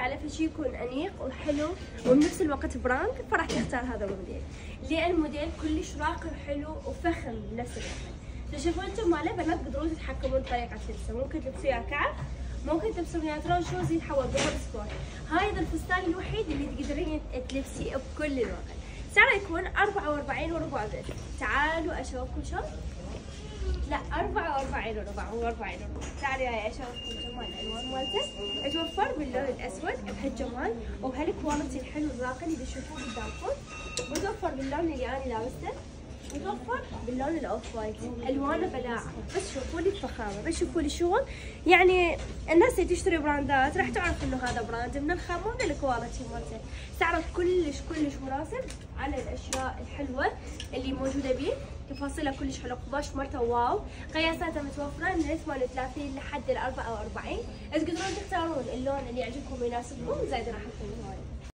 على شيء يكون انيق وحلو وبنفس الوقت براند، فراح تختار هذا الموديل، لان الموديل كلش راقي وحلو وفخم بنفس الوقت. تشوفون انتم ماله بنات تقدرون تتحكمون بطريقه لبسه، ممكن تلبسون وياه كعب، ممكن تلبسون وياه ترون شوز يتحول بهوت سبورت. هذا الفستان الوحيد اللي تقدرين تلبسيه بكل الوقت. سعره يكون 44 وربع بس. تعالوا اشوفكم شوف. لا 44 وربع مو 40 وربع. تعالوا يا اشوفكم جمال الالوان مالته. اتوفر باللون الاسود بهالجمال وبهالكواليتي الحلو الراقي اللي تشوفوه قدامكم، وتوفر باللون اللي انا لابسته، وتوفر باللون الاوف وايت. الوانه بداعه، بس شوفوا لي الفخامه، بس شوفوا لي الشغل. يعني الناس اللي تشتري براندات راح تعرف انه هذا براند من الخامه ومن الكواليتي مالته. سعره كلش مناسب على الاشياء الحلوه اللي موجوده بيه. تفاصيله كلش حلو، قماش مرته واو. قياساته متوفره من 38 لحد ال 44. تقدرون تختارون اللون اللي يعجبكم ويناسبكم، زائد راح تكون هواي.